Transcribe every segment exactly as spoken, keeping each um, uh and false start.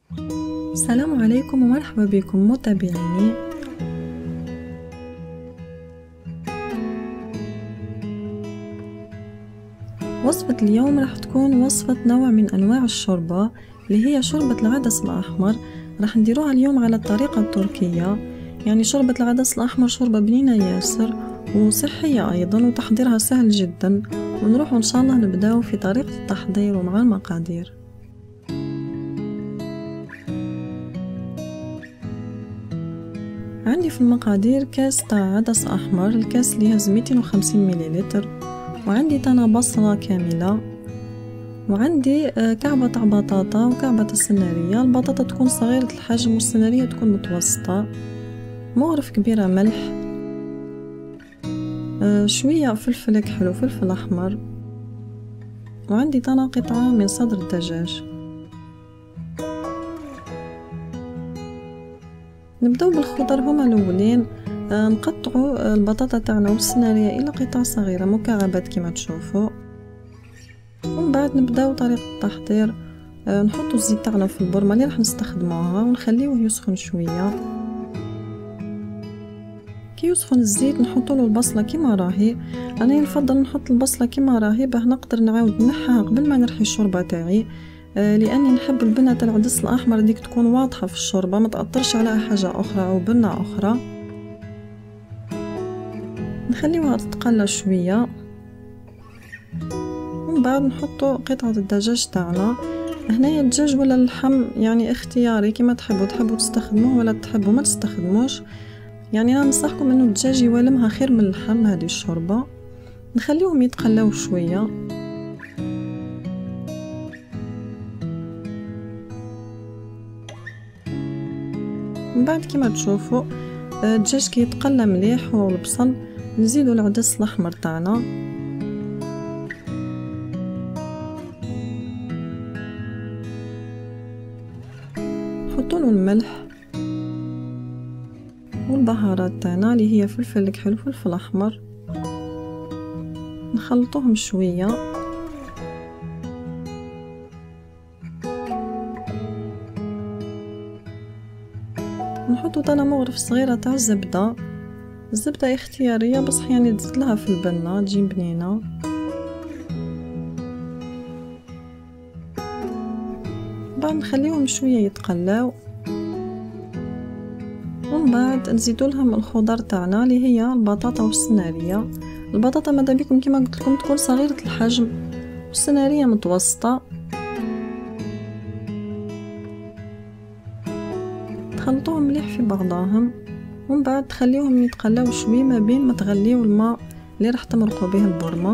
السلام عليكم ومرحبا بكم متابعيني. وصفة اليوم راح تكون وصفة نوع من أنواع الشوربة اللي هي شوربة العدس الأحمر. راح نديروها اليوم على الطريقة التركية. يعني شوربة العدس الأحمر شوربة بنينة ياسر وصحية أيضا، وتحضيرها سهل جدا. ونروح إن شاء الله نبداو في طريقة التحضير ومع المقادير. عندي في المقادير كاس تاع عدس أحمر، الكاس اللي يهز مئتين وخمسين مليلتر، وعندي تانا بصلة كاملة، وعندي كعبة تاع بطاطا وكعبة السنارية. البطاطا تكون صغيرة الحجم والسنارية تكون متوسطة، مغرف كبيرة ملح، شوية فلفل كحل وفلفل أحمر، وعندي تانا قطعة من صدر الدجاج. نبداو بالخضر هما الاولين. آه نقطعوا البطاطا تاعنا والسنارية الى قطع صغيره مكعبات كما تشوفوا، ومن بعد نبداو طريقه التحضير. آه نحطوا الزيت تاعنا في البرمه اللي راح نستخدموها ونخليوه يسخن شويه. كي يسخن الزيت نحطوا له البصله كما راهي. انا نفضل نحط البصله كما راهي باه نقدر نعاود نحها قبل ما نرحي الشوربه تاعي، لاني نحب البنه تاع العدس الاحمر ديك تكون واضحه في الشوربه، ما تاثرش على حاجه اخرى او بنه اخرى. نخليوها تتقلى شويه، ومن بعد نحطوا قطعه الدجاج تاعنا. هنايا الدجاج ولا اللحم يعني اختياري كما تحبوا، تحبوا تستخدموه ولا تحبوا ما تستخدموش. يعني انا ننصحكم انه الدجاج يوالمها خير من اللحم هذه الشوربه. نخليوهم يتقلاو شويه. من بعد كما تشوفوا الدجاج كي يتقلى مليح والبصل، نزيدوا العدس الاحمر تاعنا، نحطوا له الملح والبهارات تاعنا اللي هي فلفل كحل وفلفل احمر، نخلطوهم شويه. نحطو تانا مغرف صغيرة تاع الزبدة. الزبدة اختيارية بصح يعني تزيد لها في البنة تجي بنينة. بعد نخليهم شوية يتقلاو، ومن بعد نزيدو لهم الخضر تاعنا اللي هي البطاطا والسنارية. البطاطا ماذا بكم كما قلت لكم تكون صغيرة الحجم، والسنارية متوسطة. تخلطوهم مليح في بعضاهم، ومن بعد تخليوهم يتقلاو شوي ما بين ما تغليو الماء اللي راح تمرقوا به البرمه.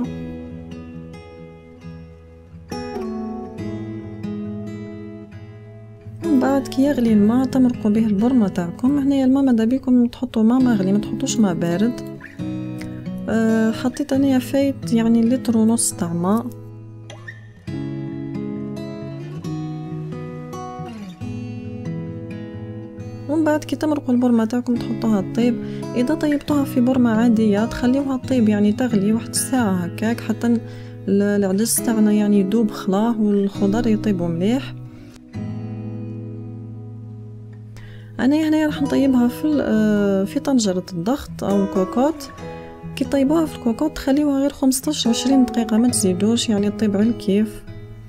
ومن بعد كي يغلي الماء تمرقوا به البرمه تاعكم. هنايا الماء ماذا بيكم تحطوا ماء مغلي، ما تحطوش ماء بارد. أه حطيت انايا فايت يعني لتر ونص تاع ماء. ومن بعد كي تمرقوا البرمه تاعكم تحطوها تطيب. اذا طيبتوها في برمه عاديه تخليوها تطيب يعني تغلي واحد الساعه هكاك حتى العدس تاعنا يعني يذوب خلاه والخضر يطيبوا مليح. انا هنا راح نطيبها في في طنجره الضغط او الكوكوت. كي طيبوها في الكوكوت تخليوها غير خمسطاش عشرين دقيقه، ما تزيدوش يعني تطيب على الكيف.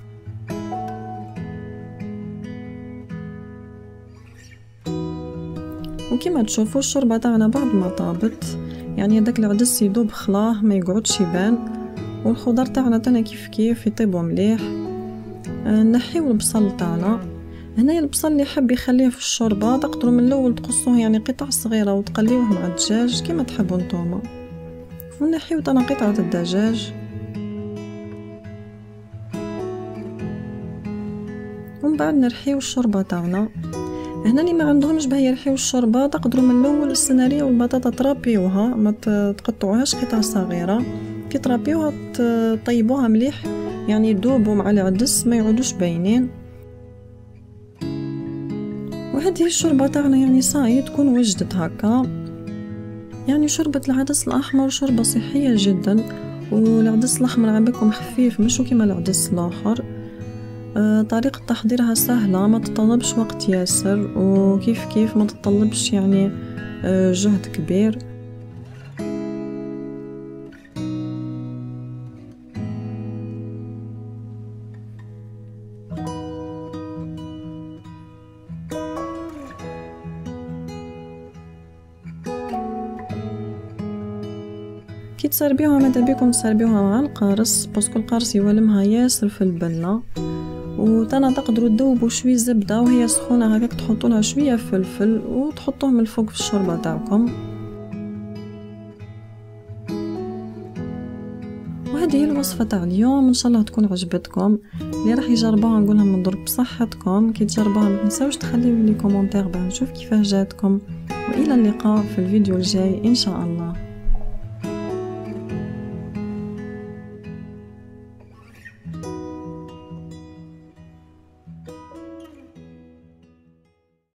وكما تشوفوا الشوربه تاعنا بعد ما طابت يعني داك العدس يذوب خلاه ما يقعدش يبان، والخضر تاعنا تانا كيف كيف يطيبوا مليح. آه نحيو البصل تاعنا. هنايا البصل اللي حب يخليه في الشوربه تقدروا من الاول تقصوه يعني قطع صغيره وتقليوه مع الدجاج كما تحبوا نتوما. ونحيو تانا قطعه الدجاج، ومن بعد نرحيو الشوربه تاعنا. هنا اللي ما عندهمش باه يرحيو الشوربه تقدروا من الاول السناريه والبطاطا ترابيوها، ما تقطعوهاش قطع صغيره. كي ترابيوها طيبوها مليح يعني يذوبوا مع العدس ما يعودوش باينين. وهذه الشوربه تاعنا يعني صاي تكون وجدت هكا. يعني شوربه العدس الاحمر شوربه صحيه جدا، والعدس الاحمر عباكم خفيف مش كيما العدس الاخر. آه طريقة تحضيرها سهلة، ما تطلبش وقت ياسر، وكيف كيف ما تطلبش يعني آه جهد كبير. كي تسربيوها ماذا بيكم تسربيوها مع القارص، باسكو القارص يولمها ياسر في البنة. وتانا تقدروا تذوبوا شويه زبده وهي سخونه هكاك، تحطوا لها شويه فلفل وتحطوه من الفوق في الشوربه تاعكم. وهذه هي الوصفه تاع اليوم، ان شاء الله تكون عجبتكم. اللي راح يجربوها نقول لهم مضر بصحتكم. كي تجربوها ما تنساوش تخليو لي كومونتير باش نشوف كيفاه جاتكم، والى اللقاء في الفيديو الجاي ان شاء الله.